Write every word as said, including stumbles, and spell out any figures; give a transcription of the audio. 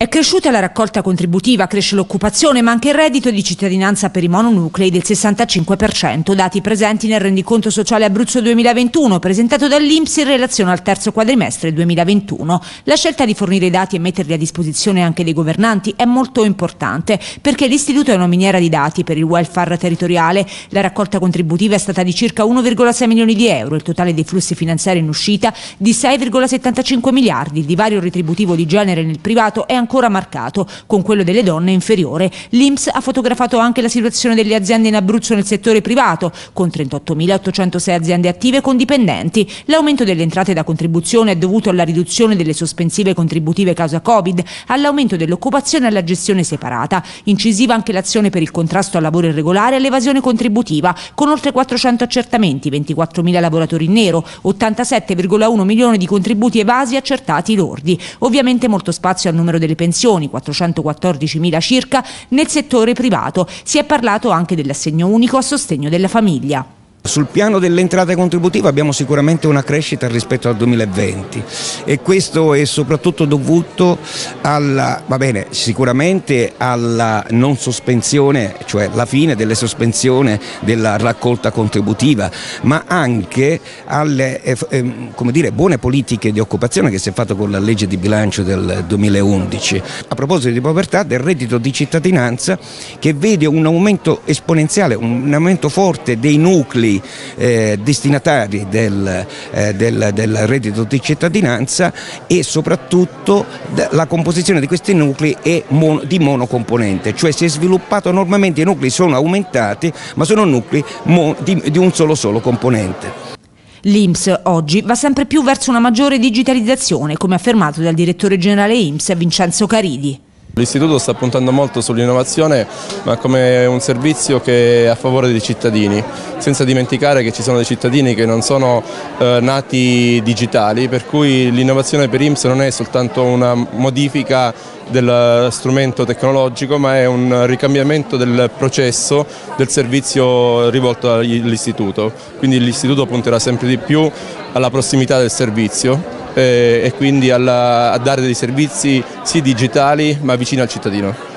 È cresciuta la raccolta contributiva, cresce l'occupazione, ma anche il reddito di cittadinanza per i mononuclei del sessantacinque per cento, dati presenti nel rendiconto sociale Abruzzo duemilaventuno, presentato dall'I N P S in relazione al terzo quadrimestre duemilaventuno. La scelta di fornire i dati e metterli a disposizione anche dei governanti è molto importante, perché l'Istituto è una miniera di dati per il welfare territoriale. La raccolta contributiva è stata di circa uno virgola sei milioni di euro, il totale dei flussi finanziari in uscita di sei virgola settantacinque miliardi. Il divario retributivo di genere nel privato è ancora marcato, con quello delle donne inferiore. L'I N P S ha fotografato anche la situazione delle aziende in Abruzzo nel settore privato, con trentottomilaottocentosei aziende attive con dipendenti. L'aumento delle entrate da contribuzione è dovuto alla riduzione delle sospensive contributive causa Covid, all'aumento dell'occupazione e alla gestione separata. Incisiva anche l'azione per il contrasto al lavoro irregolare e all'evasione contributiva, con oltre quattrocento accertamenti, ventiquattromila lavoratori in nero, ottantasette virgola uno milioni di contributi evasi accertati lordi. Ovviamente molto spazio al numero delle pensioni, quattrocentoquattordicimila circa, nel settore privato. Si è parlato anche dell'assegno unico a sostegno della famiglia. Sul piano delle entrate contributive abbiamo sicuramente una crescita rispetto al duemilaventi e questo è soprattutto dovuto alla, va bene, sicuramente alla non sospensione, cioè la fine delle sospensione della raccolta contributiva, ma anche alle eh, eh, come dire, buone politiche di occupazione che si è fatto con la legge di bilancio del duemilaundici. A proposito di povertà, del reddito di cittadinanza, che vede un aumento esponenziale, un aumento forte dei nuclei Eh, destinatari del, eh, del, del reddito di cittadinanza, e soprattutto la composizione di questi nuclei è mon, di monocomponente, cioè si è sviluppato normalmente, i nuclei sono aumentati ma sono nuclei mon, di, di un solo solo componente. L'I N P S oggi va sempre più verso una maggiore digitalizzazione, come affermato dal direttore generale I N P S Vincenzo Caridi. L'istituto sta puntando molto sull'innovazione, ma come un servizio che è a favore dei cittadini, senza dimenticare che ci sono dei cittadini che non sono eh, nati digitali, per cui l'innovazione per I N P S non è soltanto una modifica del strumento tecnologico, ma è un ricambiamento del processo del servizio rivolto all'istituto. Quindi l'istituto punterà sempre di più alla prossimità del servizio e quindi alla, a dare dei servizi sì digitali ma vicini al cittadino.